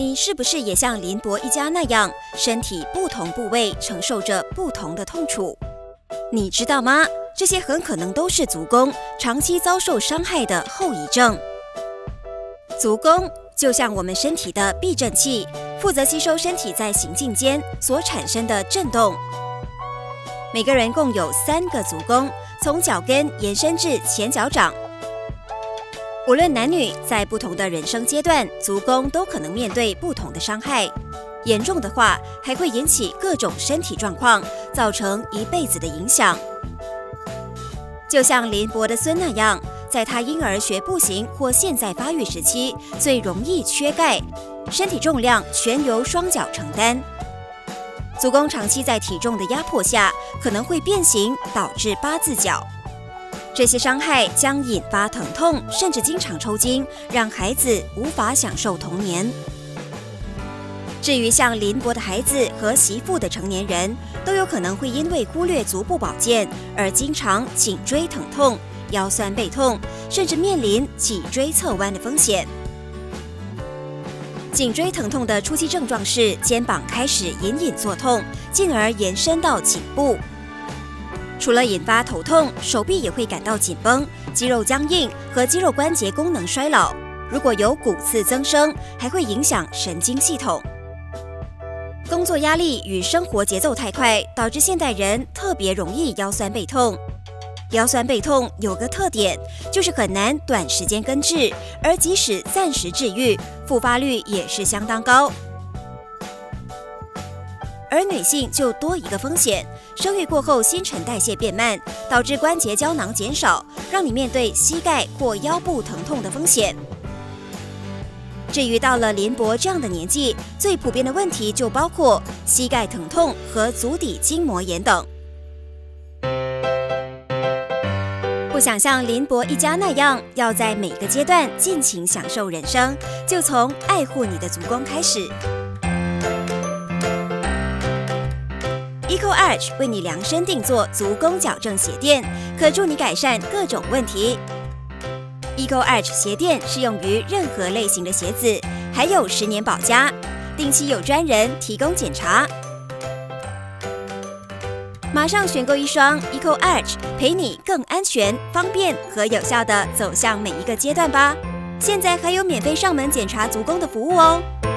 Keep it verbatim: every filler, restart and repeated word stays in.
你是不是也像林博一家那样，身体不同部位承受着不同的痛楚？你知道吗？这些很可能都是足弓长期遭受伤害的后遗症。足弓就像我们身体的避震器，负责吸收身体在行进间所产生的震动。每个人共有三个足弓，从脚跟延伸至前脚掌。无论男女，在不同的人生阶段，足弓都可能面对不同的伤害。严重的话，还会引起各种身体状况，造成一辈子的影响。就像林博的孙那样，在他婴儿学步行或现在发育时期，最容易缺钙，身体重量全由双脚承担。足弓长期在体重的压迫下，可能会变形，导致八字脚。这些伤害将引发疼痛，甚至经常抽筋，让孩子无法享受童年。至于像林博的孩子和媳妇的成年人，都有可能会因为忽略足部保健而经常颈椎疼痛、腰酸背痛，甚至面临脊椎侧弯的风险。颈椎疼痛的初期症状是肩膀开始隐隐作痛，进而延伸到颈部。除了引发头痛，手臂也会感到紧绷、肌肉僵硬和肌肉关节功能衰老。如果有骨刺增生，还会影响神经系统。工作压力与生活节奏太快，导致现代人特别容易腰酸背痛。腰酸背痛有个特点，就是很难短时间根治，而即使暂时治愈，复发率也是相当高。而女性就多一个风险，生育过后新陈代谢变慢，导致关节胶囊减少，让你面对膝盖或腰部疼痛的风险。至于到了林博这样的年纪，最普遍的问题就包括膝盖疼痛和足底筋膜炎等。不想像林博一家那样，要在每个阶段尽情享受人生，就从爱护你的足弓开始。EcoArch 为你量身定做足弓矫正鞋垫，可助你改善各种问题。EcoArch 鞋垫适用于任何类型的鞋子，还有十年保价，定期有专人提供检查。马上选购一双 EcoArch， 陪你更安全、方便和有效地走向每一个阶段吧！现在还有免费上门检查足弓的服务哦。